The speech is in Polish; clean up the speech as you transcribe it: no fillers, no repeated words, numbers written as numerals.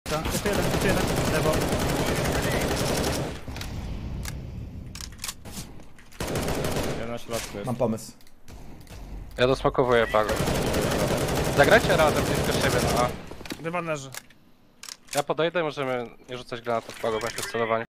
Jeszcze jeden, lewo. Ja na środku jest. Mam pomysł. Ja dosmakowuję pago. Zagrajcie razem blisko siebie, no a Dywan leży. ja podejdę i możemy nie rzucać granatów pago, właśnie w celowaniu.